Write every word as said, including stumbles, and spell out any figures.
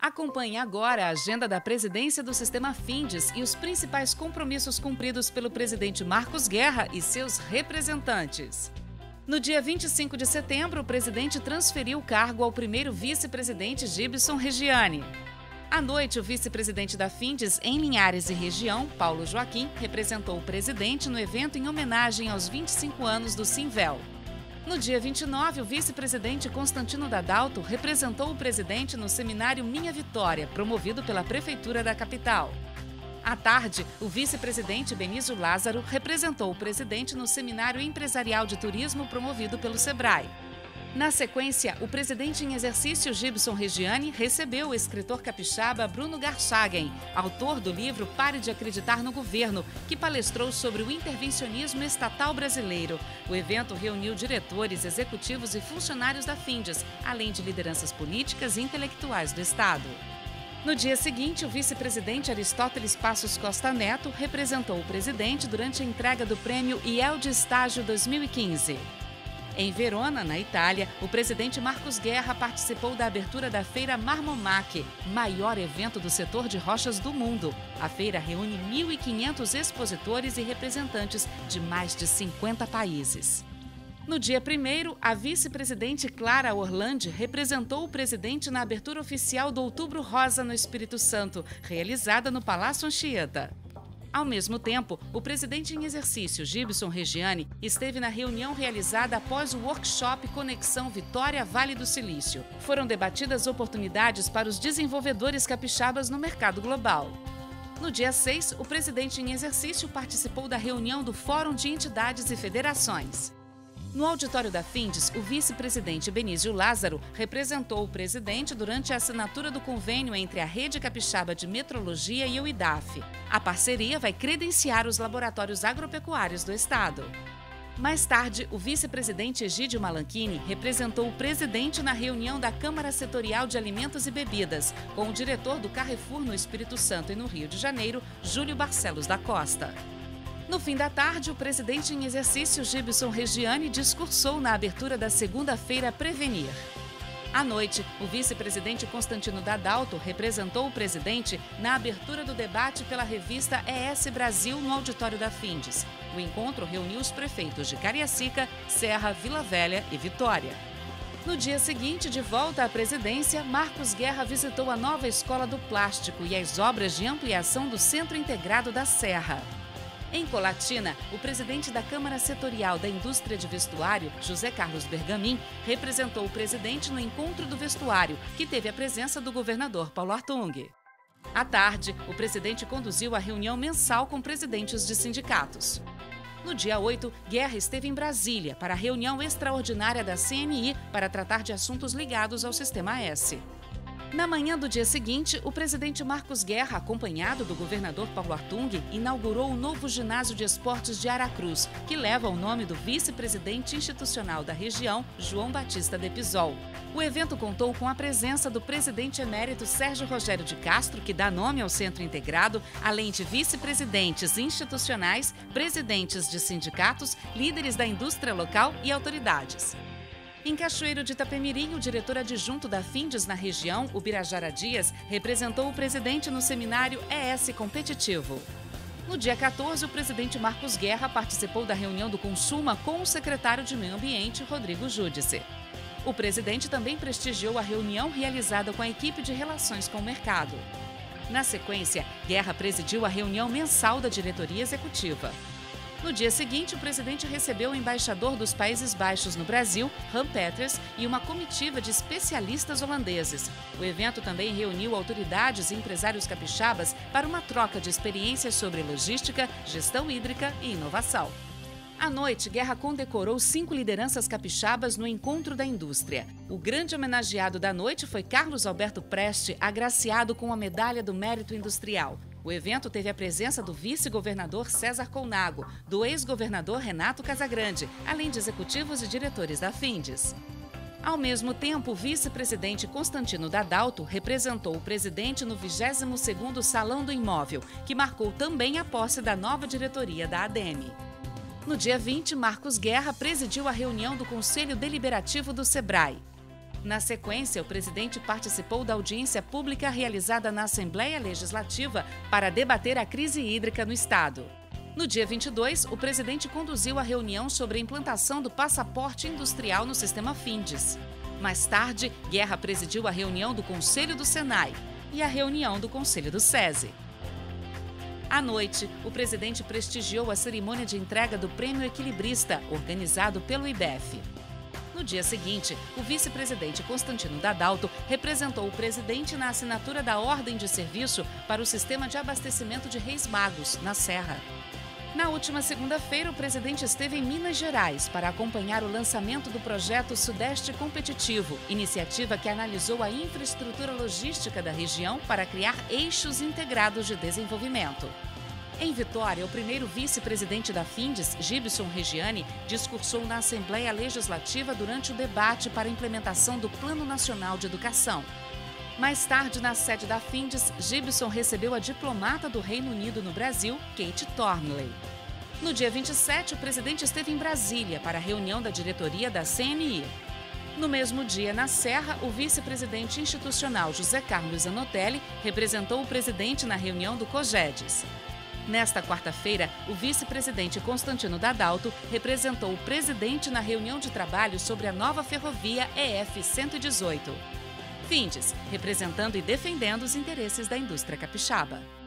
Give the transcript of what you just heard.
Acompanhe agora a agenda da presidência do Sistema Findes e os principais compromissos cumpridos pelo presidente Marcos Guerra e seus representantes. No dia vinte e cinco de setembro, o presidente transferiu o cargo ao primeiro vice-presidente Gibson Regiane. À noite, o vice-presidente da Findes em Linhares e região, Paulo Joaquim, representou o presidente no evento em homenagem aos vinte e cinco anos do Sinvel. No dia vinte e nove, o vice-presidente Constantino Dadalto representou o presidente no seminário Minha Vitória, promovido pela Prefeitura da capital. À tarde, o vice-presidente Benício Lázaro representou o presidente no seminário empresarial de turismo promovido pelo Sebrae. Na sequência, o presidente em exercício Gibson Regiane recebeu o escritor capixaba Bruno Garchagen, autor do livro Pare de Acreditar no Governo, que palestrou sobre o intervencionismo estatal brasileiro. O evento reuniu diretores, executivos e funcionários da Findes, além de lideranças políticas e intelectuais do Estado. No dia seguinte, o vice-presidente Aristóteles Passos Costa Neto representou o presidente durante a entrega do prêmio I E L de Estágio dois mil e quinze. Em Verona, na Itália, o presidente Marcos Guerra participou da abertura da Feira Marmomac, maior evento do setor de rochas do mundo. A feira reúne mil e quinhentos expositores e representantes de mais de cinquenta países. No dia primeiro, a vice-presidente Clara Orlandi representou o presidente na abertura oficial do Outubro Rosa no Espírito Santo, realizada no Palácio Anchieta. Ao mesmo tempo, o presidente em exercício, Gibson Regiane, esteve na reunião realizada após o workshop Conexão Vitória Vale do Silício. Foram debatidas oportunidades para os desenvolvedores capixabas no mercado global. No dia seis, o presidente em exercício participou da reunião do Fórum de Entidades e Federações. No auditório da Findes, o vice-presidente Benício Lázaro representou o presidente durante a assinatura do convênio entre a Rede Capixaba de Metrologia e o I D A F. A parceria vai credenciar os laboratórios agropecuários do estado. Mais tarde, o vice-presidente Egídio Malanchini representou o presidente na reunião da Câmara Setorial de Alimentos e Bebidas, com o diretor do Carrefour no Espírito Santo e no Rio de Janeiro, Júlio Barcelos da Costa. No fim da tarde, o presidente em exercício, Gibson Regiane, discursou na abertura da segunda-feira Prevenir. À noite, o vice-presidente Constantino Dadalto representou o presidente na abertura do debate pela revista E S Brasil no auditório da Findes. O encontro reuniu os prefeitos de Cariacica, Serra, Vila Velha e Vitória. No dia seguinte, de volta à presidência, Marcos Guerra visitou a nova Escola do Plástico e as obras de ampliação do Centro Integrado da Serra. Em Colatina, o presidente da Câmara Setorial da Indústria de Vestuário, José Carlos Bergamin, representou o presidente no encontro do vestuário, que teve a presença do governador Paulo Artung. À tarde, o presidente conduziu a reunião mensal com presidentes de sindicatos. No dia oito, Guerra esteve em Brasília para a reunião extraordinária da C N I para tratar de assuntos ligados ao Sistema S. Na manhã do dia seguinte, o presidente Marcos Guerra, acompanhado do governador Paulo Artung, inaugurou o novo ginásio de esportes de Aracruz, que leva o nome do vice-presidente institucional da região, João Batista de Pisol. O evento contou com a presença do presidente emérito Sérgio Rogério de Castro, que dá nome ao Centro Integrado, além de vice-presidentes institucionais, presidentes de sindicatos, líderes da indústria local e autoridades. Em Cachoeiro de Itapemirim, o diretor adjunto da Findes na região, o Birajara Dias, representou o presidente no seminário E S Competitivo. No dia quatorze, o presidente Marcos Guerra participou da reunião do Consuma com o secretário de Meio Ambiente, Rodrigo Júdice. O presidente também prestigiou a reunião realizada com a equipe de relações com o mercado. Na sequência, Guerra presidiu a reunião mensal da diretoria executiva. No dia seguinte, o presidente recebeu o embaixador dos Países Baixos no Brasil, Han Peters, e uma comitiva de especialistas holandeses. O evento também reuniu autoridades e empresários capixabas para uma troca de experiências sobre logística, gestão hídrica e inovação. À noite, Guerra condecorou cinco lideranças capixabas no Encontro da Indústria. O grande homenageado da noite foi Carlos Alberto Preste, agraciado com a Medalha do Mérito Industrial. O evento teve a presença do vice-governador César Colnago, do ex-governador Renato Casagrande, além de executivos e diretores da Findes. Ao mesmo tempo, o vice-presidente Constantino Dadalto representou o presidente no vigésimo segundo Salão do Imóvel, que marcou também a posse da nova diretoria da ADEME. No dia vinte, Marcos Guerra presidiu a reunião do Conselho Deliberativo do Sebrae. Na sequência, o presidente participou da audiência pública realizada na Assembleia Legislativa para debater a crise hídrica no estado. No dia vinte e dois, o presidente conduziu a reunião sobre a implantação do passaporte industrial no sistema Findes. Mais tarde, Guerra presidiu a reunião do Conselho do Senai e a reunião do Conselho do SESI. À noite, o presidente prestigiou a cerimônia de entrega do Prêmio Equilibrista, organizado pelo I B E F. No dia seguinte, o vice-presidente Constantino Dadalto representou o presidente na assinatura da ordem de serviço para o sistema de abastecimento de Reis Magos, na Serra. Na última segunda-feira, o presidente esteve em Minas Gerais para acompanhar o lançamento do projeto Sudeste Competitivo, iniciativa que analisou a infraestrutura logística da região para criar eixos integrados de desenvolvimento. Em Vitória, o primeiro vice-presidente da Findes, Gibson Regiane, discursou na Assembleia Legislativa durante o debate para a implementação do Plano Nacional de Educação. Mais tarde, na sede da Findes, Gibson recebeu a diplomata do Reino Unido no Brasil, Kate Thornley. No dia vinte e sete, o presidente esteve em Brasília para a reunião da diretoria da C N I. No mesmo dia, na Serra, o vice-presidente institucional José Carlos Zanotelli representou o presidente na reunião do COGEDES. Nesta quarta-feira, o vice-presidente Constantino Dadalto representou o presidente na reunião de trabalho sobre a nova ferrovia E F cento e dezoito. Findes, representando e defendendo os interesses da indústria capixaba.